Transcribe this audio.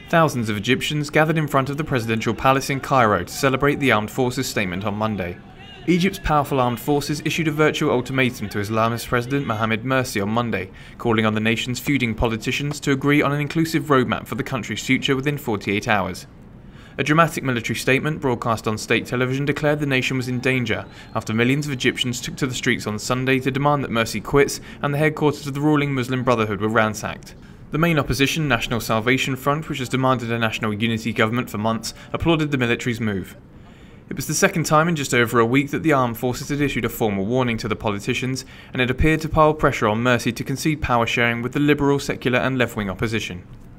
Thousands of Egyptians gathered in front of the presidential palace in Cairo to celebrate the armed forces statement on Monday. Egypt's powerful armed forces issued a virtual ultimatum to Islamist President Anti-Mursi on Monday, calling on the nation's feuding politicians to agree on an inclusive roadmap for the country's future within 48 hours. A dramatic military statement broadcast on state television declared the nation was in danger after millions of Egyptians took to the streets on Sunday to demand that Mursi quits and the headquarters of the ruling Muslim Brotherhood were ransacked. The main opposition, National Salvation Front, which has demanded a national unity government for months, applauded the military's move. It was the second time in just over a week that the armed forces had issued a formal warning to the politicians, and it appeared to pile pressure on Mursi to concede power sharing with the liberal, secular and left-wing opposition.